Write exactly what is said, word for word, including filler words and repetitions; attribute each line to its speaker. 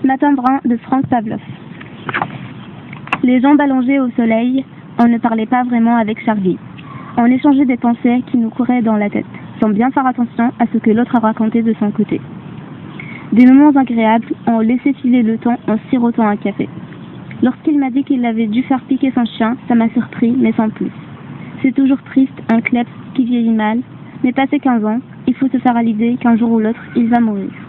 Speaker 1: Matin brun de Franz Pavlov. Les jambes allongées au soleil, on ne parlait pas vraiment avec Charlie. On échangeait des pensées qui nous couraient dans la tête, sans bien faire attention à ce que l'autre a raconté de son côté. Des moments agréables, on laissait filer le temps en sirotant un café. Lorsqu'il m'a dit qu'il avait dû faire piquer son chien, ça m'a surpris, mais sans plus. C'est toujours triste, un kleps qui vieillit mal, mais passé quinze ans, il faut se faire à l'idée qu'un jour ou l'autre, il va mourir.